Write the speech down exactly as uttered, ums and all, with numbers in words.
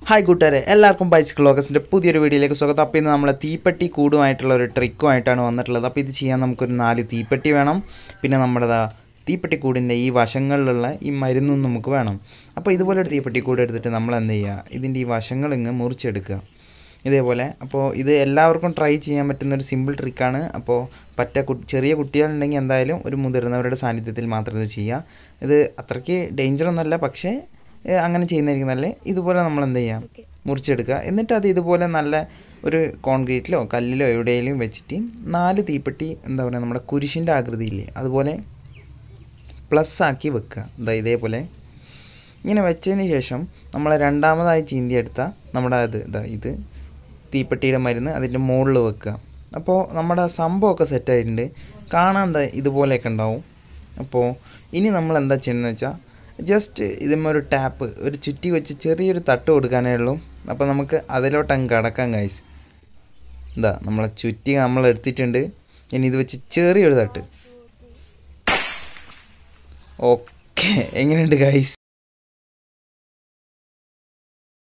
Hi കൂട്ടുകാരെ, എല്ലാവർക്കും bicycle ലോകസിൻ്റെ പുതിയൊരു വീഡിയോയിലേക്ക് സ്വാഗതം. അപ്പോൾ ഇന്ന് നമ്മളെ തീപ്പെട്ടി കൂടുമായിട്ടുള്ള ഒരു ട്രിക്കുമായിട്ടാണ് വന്നിട്ടുള്ളത്. അപ്പോൾ ഇത് ചെയ്യാൻ നമുക്കൊരു നാല് തീപ്പെട്ടി വേണം. പിന്നെ നമ്മുടെ തീപ്പെട്ടി കൂടിൻ്റെ ഈ വശങ്ങളിലുള്ള ഈ മരുന്നും നമുക്ക് വേണം. അപ്പോൾ ഇതുപോലെ ഒരു തീപ്പെട്ടി കൂട് എടുത്തിട്ട് നമ്മൾ എന്ത് ചെയ്യുക, ഇതിൻ്റെ ഈ വശങ്ങൾ ഇങ്ങ് മുറിച്ചെടുക്കുക ഇതേപോലെ. അപ്പോൾ ഇത് എല്ലാവർക്കും ട്രൈ ചെയ്യാൻ പറ്റുന്നൊരു സിമ്പിൾ ട്രിക്കാണ്. അപ്പോൾ പറ്റ ചെറിയ കുട്ടികളുണ്ടെങ്കിൽ എന്തായാലും ഒരു മുതിർന്നവരുടെ സാന്നിധ്യത്തിൽ മാത്രം ഇത് ചെയ്യുക. ഇത് അത്രയ്ക്ക് ഡേഞ്ചറൊന്നുമല്ല, പക്ഷേ അങ്ങനെ ചെയ്യുന്നതായിരിക്കും നല്ലത്. ഇതുപോലെ നമ്മൾ എന്ത് ചെയ്യാം, മുറിച്ചെടുക്കുക. എന്നിട്ട് അത് ഇതുപോലെ നല്ല ഒരു കോൺക്രീറ്റിലോ കല്ലിലോ എവിടെയെങ്കിലും വെച്ചിട്ട് നാല് തീപ്പെട്ടി എന്താ പറയുക, നമ്മുടെ കുരിശിൻ്റെ ആകൃതിയില്ലേ അതുപോലെ പ്ലസ് ആക്കി വെക്കുക. ഇതാ ഇതേപോലെ ഇങ്ങനെ വെച്ചതിന് ശേഷം നമ്മൾ രണ്ടാമതായി ചീന്തി എടുത്ത നമ്മുടെ അത് ഇതാ ഇത് തീപ്പെട്ടിയുടെ മരുന്ന് അതിൻ്റെ മുകളിൽ വെക്കുക. അപ്പോൾ നമ്മുടെ സംഭവമൊക്കെ സെറ്റായിട്ടുണ്ട്. കാണാൻ എന്താ ഇതുപോലെയൊക്കെ ഉണ്ടാവും. അപ്പോൾ ഇനി നമ്മൾ എന്താ ചെയ്യുന്നതെന്ന് വെച്ചാൽ ജസ്റ്റ് ഇതുമ്മ ഒരു ടാപ്പ് ഒരു ചുറ്റി വെച്ച് ചെറിയൊരു തട്ട് കൊടുക്കാനേ ഉള്ളൂ. അപ്പോൾ നമുക്ക് അതിലോട്ട് അങ്ങ് കടക്കാം ഗൈസ്. എന്താ നമ്മളെ ചുറ്റി നമ്മൾ എടുത്തിട്ടുണ്ട്. ഇനി ഇത് വെച്ച് ചെറിയൊരു തട്ട്. ഓക്കെ, എങ്ങനെയുണ്ട് ഗൈസ്?